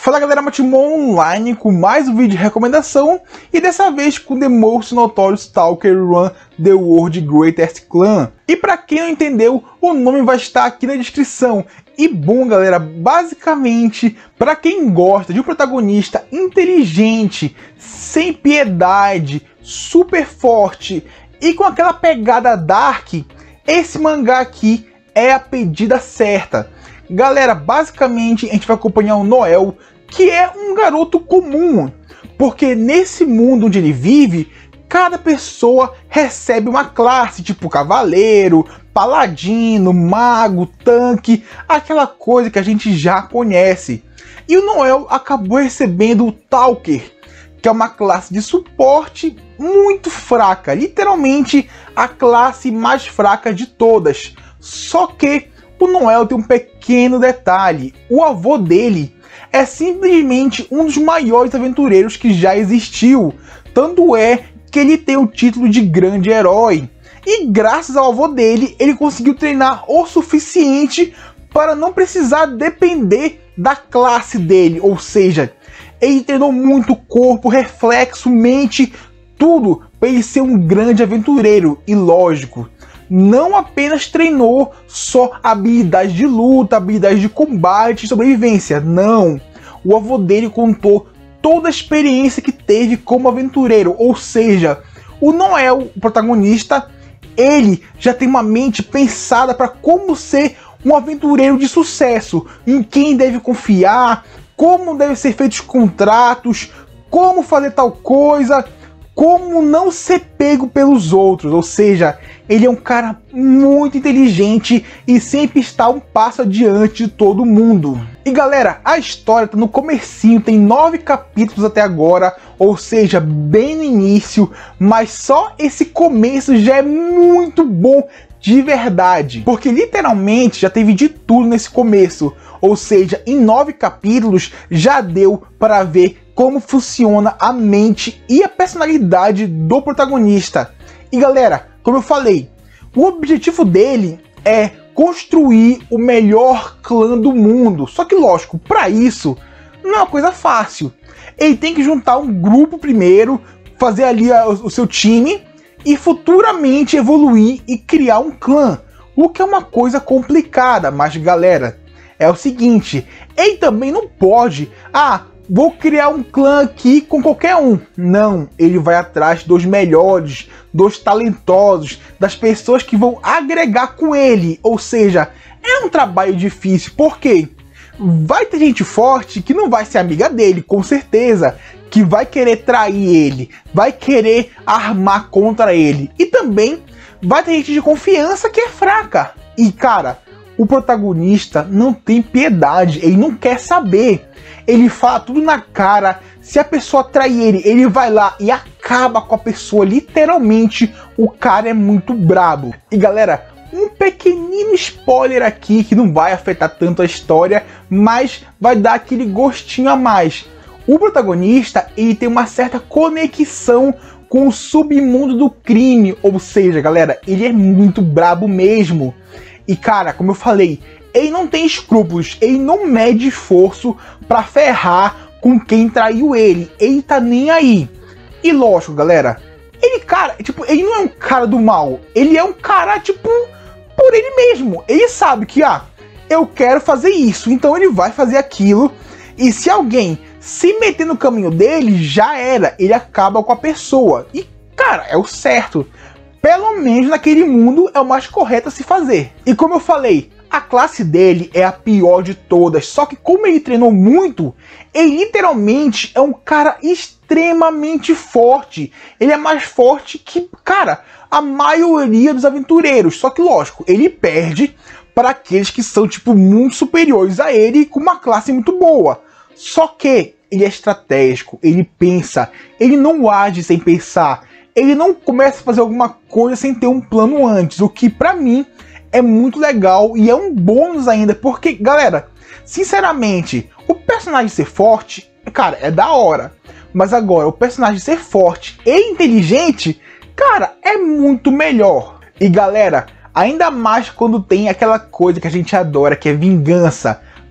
Fala galera, Matimon Online com mais um vídeo de recomendação e dessa vez com The Most Notorious Stalker Run The World's Greatest Clan. E pra quem não entendeu, o nome vai estar aqui na descrição. E bom galera, basicamente, pra quem gosta de um protagonista inteligente, sem piedade, super forte e com aquela pegada dark, esse mangá aqui é a pedida certa. Galera, basicamente a gente vai acompanhar o Noel, que é um garoto comum, porque nesse mundo onde ele vive, cada pessoa recebe uma classe, tipo cavaleiro, paladino, mago, tanque, aquela coisa que a gente já conhece. E o Noel acabou recebendo o Talker, que é uma classe de suporte muito fraca, literalmente a classe mais fraca de todas. Só que o Noel tem um pequeno detalhe: o avô dele é simplesmente um dos maiores aventureiros que já existiu, tanto é que ele tem o título de grande herói. E graças ao avô dele, ele conseguiu treinar o suficiente para não precisar depender da classe dele, ou seja, ele treinou muito corpo, reflexo, mente, tudo para ele ser um grande aventureiro. E lógico, não apenas treinou só habilidades de luta, habilidades de combate e sobrevivência, não. O avô dele contou toda a experiência que teve como aventureiro, ou seja, o Noel, o protagonista, ele já tem uma mente pensada para como ser um aventureiro de sucesso, em quem deve confiar, como devem ser feitos contratos, como fazer tal coisa, como não ser pego pelos outros, ou seja, ele é um cara muito inteligente e sempre está um passo adiante de todo mundo. E galera, a história tá no comecinho, tem 9 capítulos até agora, ou seja, bem no início, mas só esse começo já é muito bom de verdade, porque literalmente já teve de tudo nesse começo, ou seja, em 9 capítulos já deu para ver como funciona a mente e a personalidade do protagonista. E galera, como eu falei, o objetivo dele é construir o melhor clã do mundo. Só que lógico, para isso não é uma coisa fácil. Ele tem que juntar um grupo primeiro, fazer ali o seu time e futuramente evoluir e criar um clã. O que é uma coisa complicada, mas galera, é o seguinte, ele também não pode, vou criar um clã aqui com qualquer um. Não, ele vai atrás dos melhores, dos talentosos, das pessoas que vão agregar com ele. Ou seja, é um trabalho difícil, porque vai ter gente forte que não vai ser amiga dele, com certeza, que vai querer trair ele, vai querer armar contra ele. E também vai ter gente de confiança que é fraca. E cara, o protagonista não tem piedade, ele não quer saber. Ele fala tudo na cara. Se a pessoa trair ele, ele vai lá e acaba com a pessoa, literalmente. O cara é muito brabo. E galera, um pequenino spoiler aqui que não vai afetar tanto a história, mas vai dar aquele gostinho a mais. O protagonista, ele tem uma certa conexão com o submundo do crime, ou seja, galera, ele é muito brabo mesmo. E cara, como eu falei, ele não tem escrúpulos, ele não mede esforço pra ferrar com quem traiu ele. Ele tá nem aí. E lógico, galera, ele, cara, tipo, ele não é um cara do mal. Ele é um cara, tipo, por ele mesmo. Ele sabe que, eu quero fazer isso, então ele vai fazer aquilo. E se alguém se meter no caminho dele, já era. Ele acaba com a pessoa. E, cara, é o certo. Pelo menos naquele mundo é o mais correto a se fazer. E como eu falei, a classe dele é a pior de todas, só que como ele treinou muito, ele literalmente é um cara extremamente forte. Ele é mais forte que, cara, a maioria dos aventureiros. Só que lógico, ele perde para aqueles que são tipo muito superiores a ele com uma classe muito boa. Só que ele é estratégico, ele pensa, ele não age sem pensar. Ele não começa a fazer alguma coisa sem ter um plano antes, o que pra mim é muito legal e é um bônus ainda, porque, galera, sinceramente, o personagem ser forte, cara, é da hora. Mas agora, o personagem ser forte e inteligente, cara, é muito melhor. E galera, ainda mais quando tem aquela coisa que a gente adora, que é vingança.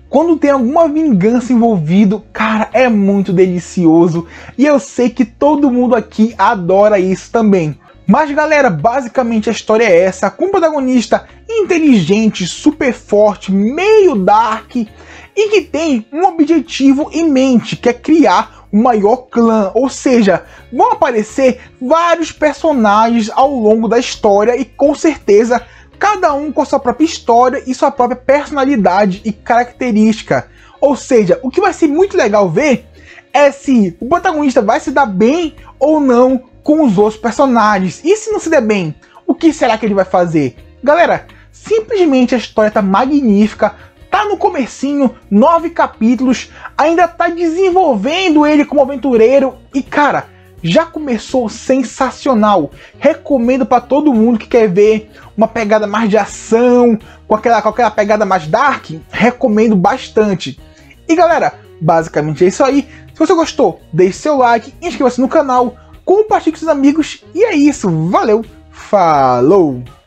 quando tem alguma vingança envolvido, cara, é muito delicioso. E eu sei que todo mundo aqui adora isso também. Mas galera, basicamente a história é essa, com um protagonista inteligente, super forte, meio dark, e que tem um objetivo em mente, que é criar o maior clã, ou seja, vão aparecer vários personagens ao longo da história e com certeza cada um com a sua própria história e sua própria personalidade e característica. Ou seja, o que vai ser muito legal ver é se o protagonista vai se dar bem ou não com os outros personagens. E se não se der bem, o que será que ele vai fazer? Galera, simplesmente a história tá magnífica, tá no comecinho, 9 capítulos, ainda tá desenvolvendo ele como aventureiro e cara, já começou sensacional. Recomendo para todo mundo que quer ver uma pegada mais de ação, com aquela pegada mais dark, recomendo bastante. E galera, basicamente é isso aí. Se você gostou, deixe seu like, inscreva-se no canal, compartilhe com seus amigos e é isso. Valeu, falou!